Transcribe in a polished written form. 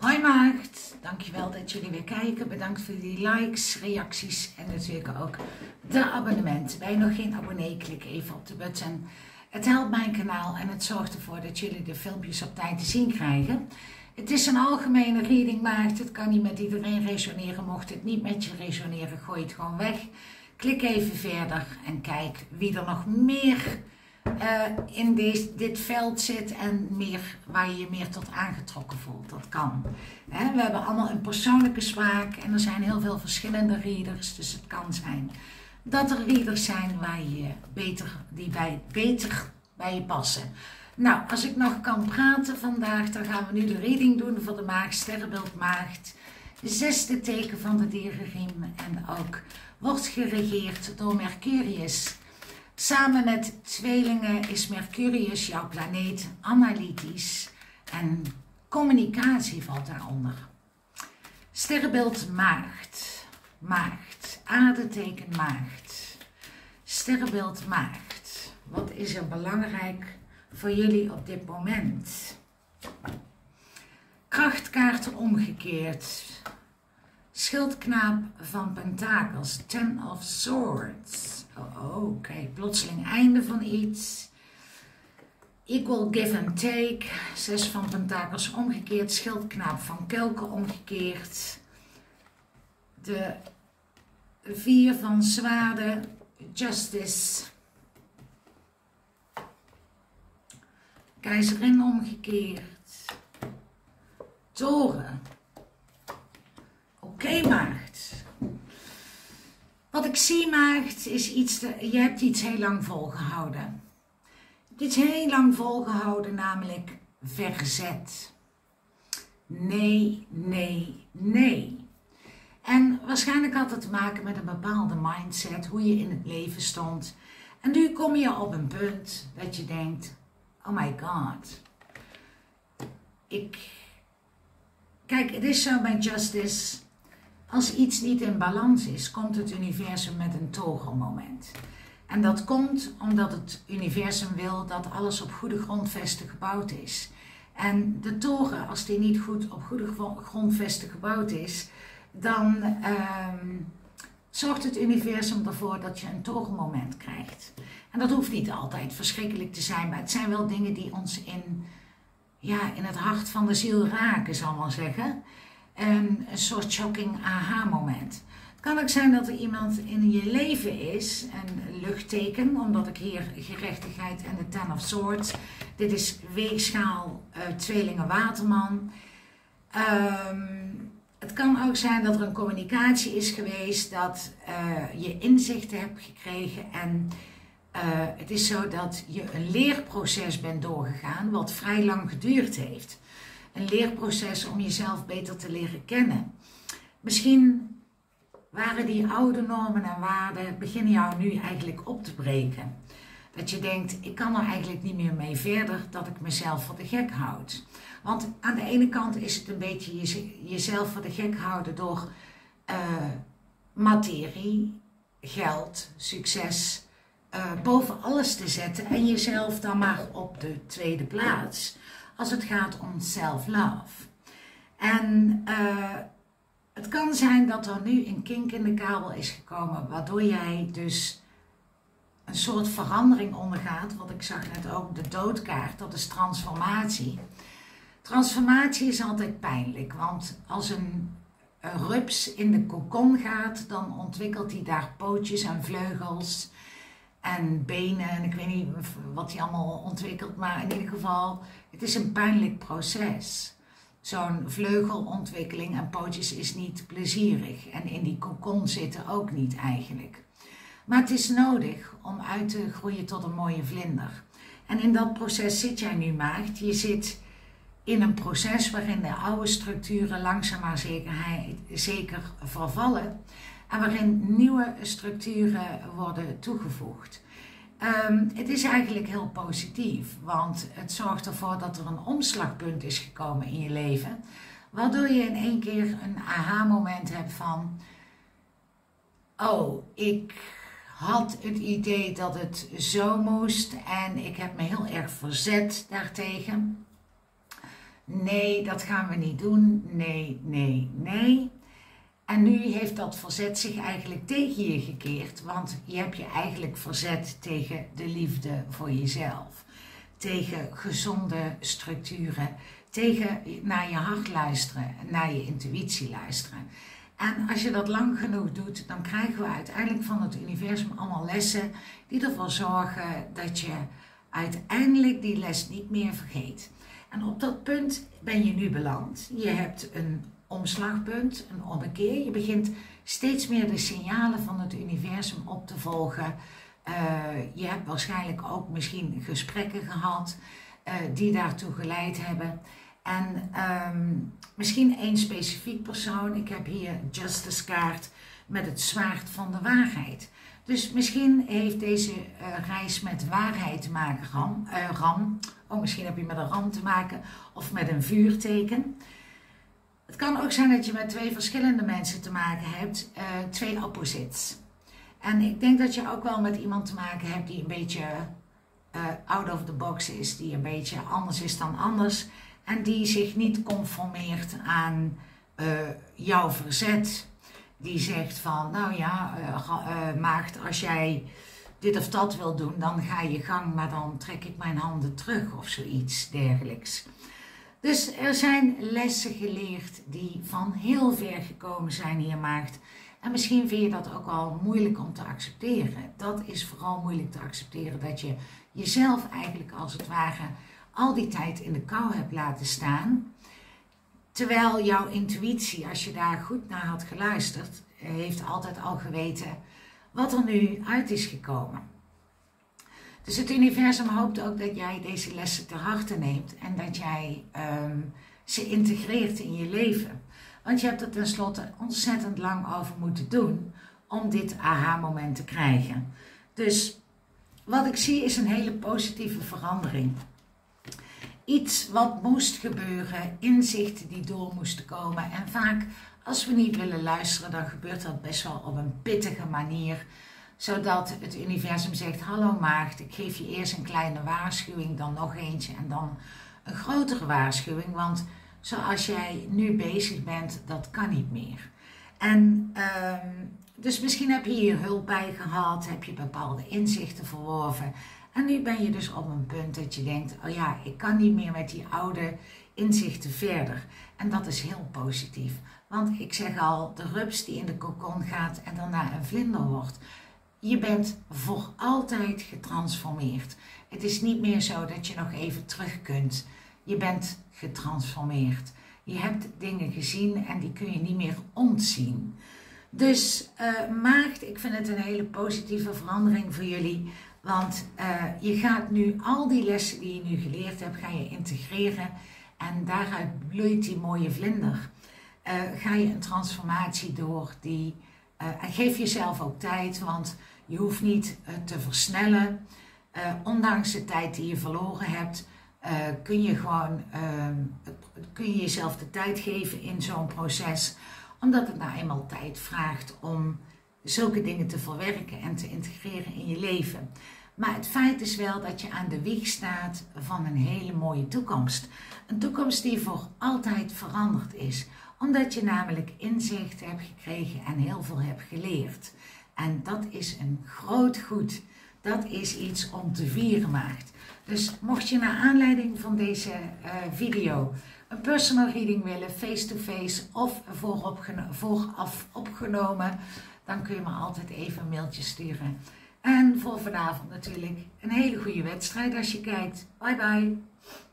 Hoi maagd, dankjewel dat jullie weer kijken. Bedankt voor die likes, reacties en natuurlijk ook de abonnementen. Ben je nog geen abonnee, klik even op de button. Het helpt mijn kanaal en het zorgt ervoor dat jullie de filmpjes op tijd te zien krijgen. Het is een algemene reading maagd, het kan niet met iedereen resoneren. Mocht het niet met je resoneren, gooi het gewoon weg. Klik even verder en kijk wie er nog meer in dit veld zit en waar je je meer tot aangetrokken voelt. Dat kan. We hebben allemaal een persoonlijke smaak en er zijn heel veel verschillende readers. Dus het kan zijn dat er readers zijn die beter bij je passen. Nou, als ik nog kan praten vandaag, dan gaan we nu de reading doen voor de maagd, sterrenbeeld maagd. 6e teken van de dierenriem en ook wordt geregeerd door Mercurius. Samen met tweelingen is Mercurius jouw planeet analytisch en communicatie valt daaronder. Sterrenbeeld maagd, maagd, aardeteken maagd, sterrenbeeld maagd. Wat is er belangrijk voor jullie op dit moment? Krachtkaarten omgekeerd. Schildknaap van pentakels, 10 of swords. Oké, plotseling einde van iets. Equal give and take. 6 van pentakels omgekeerd. Schildknaap van kelken omgekeerd. De 4 van zwaarden. Justice. Keizerin omgekeerd. Toren. Oké, maagd. Wat ik zie, maagd, is je hebt iets heel lang volgehouden. Je hebt iets heel lang volgehouden, namelijk verzet. Nee, nee, nee. En waarschijnlijk had het te maken met een bepaalde mindset, hoe je in het leven stond. En nu kom je op een punt dat je denkt, oh my god. Kijk, het is zo bij Justice. Als iets niet in balans is, komt het universum met een torenmoment. En dat komt omdat het universum wil dat alles op goede grondvesten gebouwd is. En de toren, als die niet goed op goede grondvesten gebouwd is, dan zorgt het universum ervoor dat je een torenmoment krijgt. En dat hoeft niet altijd verschrikkelijk te zijn, maar het zijn wel dingen die ons in het hart van de ziel raken, zal ik maar zeggen. Een soort shocking aha-moment. Het kan ook zijn dat er iemand in je leven is, een luchtteken, omdat ik hier gerechtigheid en de 10 of swords. Dit is weegschaal, tweelingen waterman. Het kan ook zijn dat er een communicatie is geweest, dat je inzichten hebt gekregen en het is zo dat je een leerproces bent doorgegaan wat vrij lang geduurd heeft. Een leerproces om jezelf beter te leren kennen. Misschien waren die oude normen en waarden beginnen jou nu eigenlijk op te breken. Dat je denkt, ik kan er eigenlijk niet meer mee verder, dat ik mezelf voor de gek houd. Want aan de ene kant is het een beetje jezelf voor de gek houden door materie, geld, succes boven alles te zetten en jezelf dan maar op de tweede plaats. Als het gaat om self-love. En het kan zijn dat er nu een kink in de kabel is gekomen, waardoor jij dus een soort verandering ondergaat. Wat ik zag net ook, de doodkaart, dat is transformatie. Transformatie is altijd pijnlijk, want als een rups in de kokon gaat, dan ontwikkelt hij daar pootjes en vleugels en benen en ik weet niet wat hij allemaal ontwikkelt, maar in ieder geval, het is een pijnlijk proces. Zo'n vleugelontwikkeling en pootjes is niet plezierig en in die kokon zitten ook niet eigenlijk. Maar het is nodig om uit te groeien tot een mooie vlinder. En in dat proces zit jij nu, maagd. Je zit in een proces waarin de oude structuren langzaam maar zeker vervallen en waarin nieuwe structuren worden toegevoegd. Het is eigenlijk heel positief, want het zorgt ervoor dat er een omslagpunt is gekomen in je leven, waardoor je in één keer een aha-moment hebt van, oh, ik had het idee dat het zo moest en ik heb me heel erg verzet daartegen. nee, dat gaan we niet doen, nee, nee, nee. En nu heeft dat verzet zich eigenlijk tegen je gekeerd, want je hebt je eigenlijk verzet tegen de liefde voor jezelf. Tegen gezonde structuren, tegen naar je hart luisteren, naar je intuïtie luisteren. En als je dat lang genoeg doet, dan krijgen we uiteindelijk van het universum allemaal lessen die ervoor zorgen dat je uiteindelijk die les niet meer vergeet. En op dat punt ben je nu beland. Je hebt een omslagpunt, een ommekeer. Je begint steeds meer de signalen van het universum op te volgen. Je hebt waarschijnlijk ook misschien gesprekken gehad die daartoe geleid hebben. En misschien één specifiek persoon. Ik heb hier Justice kaart met het zwaard van de waarheid. Dus misschien heeft deze reis met waarheid te maken, ram. Oh, misschien heb je met een ram te maken of met een vuurteken. Het kan ook zijn dat je met twee verschillende mensen te maken hebt, twee opposites. En ik denk dat je ook wel met iemand te maken hebt die een beetje out of the box is, die een beetje anders is dan anders. En die zich niet conformeert aan jouw verzet. Die zegt van, nou ja, maagd, als jij dit of dat wil doen, dan ga je gang, maar dan trek ik mijn handen terug of zoiets dergelijks. Dus er zijn lessen geleerd die van heel ver gekomen zijn hier, maagd. En misschien vind je dat ook al moeilijk om te accepteren. Dat is vooral moeilijk te accepteren, dat je jezelf eigenlijk als het ware al die tijd in de kou hebt laten staan. Terwijl jouw intuïtie, als je daar goed naar had geluisterd, heeft altijd al geweten wat er nu uit is gekomen. Dus het universum hoopt ook dat jij deze lessen ter harte neemt en dat jij ze integreert in je leven. Want je hebt er tenslotte ontzettend lang over moeten doen om dit aha-moment te krijgen. Dus wat ik zie is een hele positieve verandering. Iets wat moest gebeuren, inzichten die door moesten komen. En vaak, als we niet willen luisteren, dan gebeurt dat best wel op een pittige manier. Zodat het universum zegt, hallo maagd, ik geef je eerst een kleine waarschuwing, dan nog eentje en dan een grotere waarschuwing. Want zoals jij nu bezig bent, dat kan niet meer. En dus misschien heb je hier hulp bij gehad, heb je bepaalde inzichten verworven. En nu ben je dus op een punt dat je denkt, oh ja, ik kan niet meer met die oude inzichten verder. En dat is heel positief. Want ik zeg al, de rups die in de kokon gaat en daarna een vlinder wordt. Je bent voor altijd getransformeerd. Het is niet meer zo dat je nog even terug kunt. Je bent getransformeerd. Je hebt dingen gezien en die kun je niet meer ontzien. Dus maagd, ik vind het een hele positieve verandering voor jullie. Want je gaat nu al die lessen die je nu geleerd hebt, ga je integreren. En daaruit bloeit die mooie vlinder. Ga je een transformatie door die... en geef jezelf ook tijd, want je hoeft niet te versnellen. Ondanks de tijd die je verloren hebt, kun je gewoon kun je jezelf de tijd geven in zo'n proces. Omdat het nou eenmaal tijd vraagt om zulke dingen te verwerken en te integreren in je leven. Maar het feit is wel dat je aan de wieg staat van een hele mooie toekomst. Een toekomst die voor altijd veranderd is. Omdat je namelijk inzicht hebt gekregen en heel veel hebt geleerd. En dat is een groot goed. Dat is iets om te vieren, maagd. Dus mocht je naar aanleiding van deze video een personal reading willen, face-to-face of vooraf opgenomen, dan kun je me altijd even een mailtje sturen. En voor vanavond natuurlijk een hele goede wedstrijd als je kijkt. Bye bye.